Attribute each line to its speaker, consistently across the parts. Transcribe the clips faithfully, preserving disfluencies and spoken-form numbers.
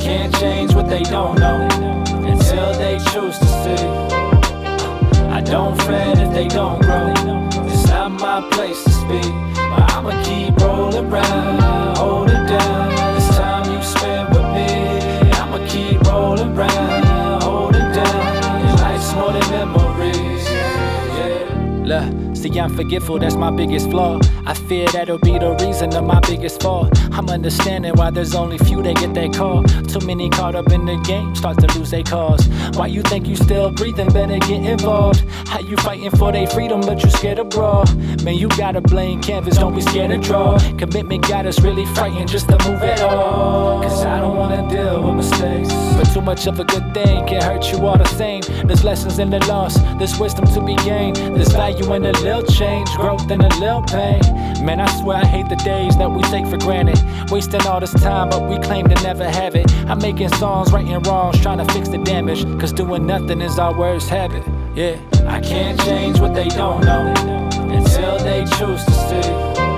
Speaker 1: can't change what they don't know until they choose to see. I don't fret if they don't grow, it's not my place to speak. But I'ma keep rolling round, hold it down. This time you spent with me, I'ma keep rolling round, hold it down. Your life's more than memories, yeah. Look, see, I'm forgetful, that's my biggest flaw. I fear that'll be the reason of my biggest fall. I'm understanding why there's only few that get that call. Too many caught up in the game, start to lose their cause. Why you think you still breathing, better get involved. How you fighting for their freedom, but you scared to brawl? Man, you got a blank canvas, don't be scared to draw. Commitment got us really frightened just to move at all. Cause I don't wanna deal with mistakes, but too much of a good thing can hurt you all the same. There's lessons in the loss, there's wisdom to be gained. There's value in a little change, growth in a little pain. Man, I swear I hate the days that we take for granted, wasting all this time but we claim to never have it. I'm making songs, writing wrongs, trying to fix the damage, cause doing nothing is our worst habit. Yeah, I can't change what they don't know until they choose to see.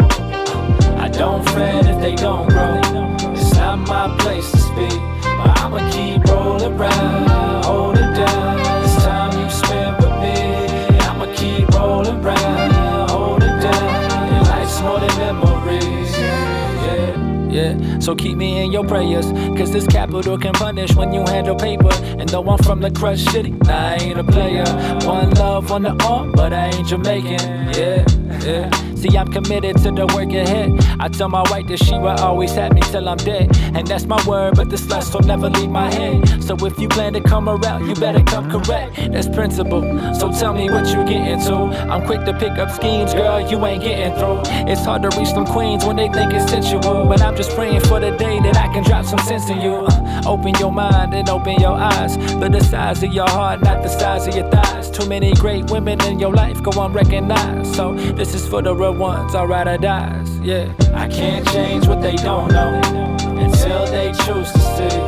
Speaker 1: I don't fret if they don't grow, it's not my place to speak. But I'ma keep rolling round, hold it down. This time you spent with me, I'ma keep rolling round, hold it down. Your life's more than memories, yeah. Yeah, so keep me in your prayers, cause this capital can punish when you handle paper. And though I'm from the crushed city, nah, I ain't a player. One love on the arm, but I ain't Jamaican, yeah, yeah. See, I'm committed to the work ahead. I tell my wife that she will always have me till I'm dead, and that's my word, but this lust will never leave my head. So if you plan to come around, you better come correct, that's principle. So tell me what you getting to. I'm quick to pick up schemes, girl, you ain't getting through. It's hard to reach them queens when they think it's sensual, but I'm just praying for the day that I can drop some sense in you. uh, Open your mind and open your eyes, but the size of your heart, not the size of your thighs. Too many great women in your life go unrecognized, so this is for the real ones, I'll ride or dies, yeah. I can't change what they don't know until they choose to see.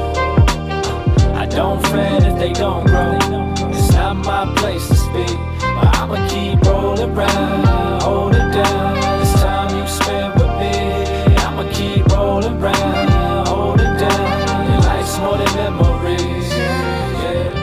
Speaker 1: I don't fret if they don't grow, it's not my place to speak. But I'ma keep rolling round, hold it down. This time you spent with me, I'ma keep rolling round, hold it down. Your life's more than memories, yeah.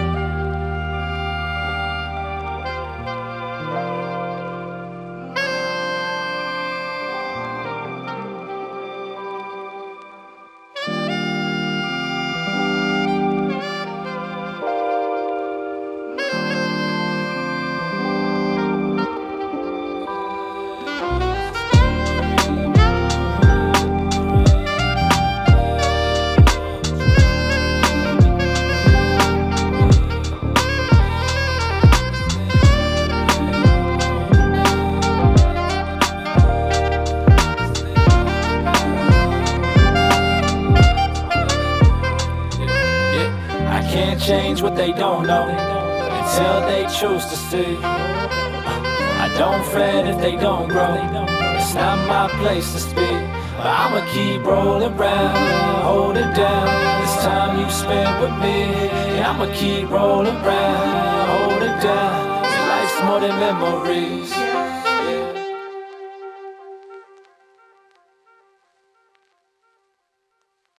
Speaker 1: Change what they don't know until they choose to see. I don't fret if they don't grow, it's not my place to speak. But I'ma keep rolling round, hold it down. This time you spent with me, I'ma keep rolling round, hold it down. Your life's more than memories.